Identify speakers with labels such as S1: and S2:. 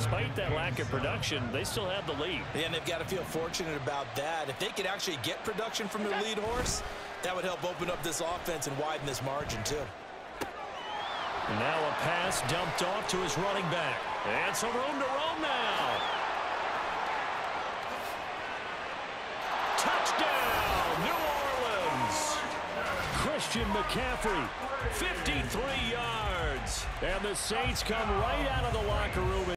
S1: despite that lack of production, they still have the lead.
S2: And they've got to feel fortunate about that. If they could actually get production from their lead horse, that would help open up this offense and widen this margin too.
S1: And now a pass dumped off to his running back. And some room to roam now. Touchdown, New Orleans. Christian McCaffrey, 53 yards. And the Saints come right out of the locker room.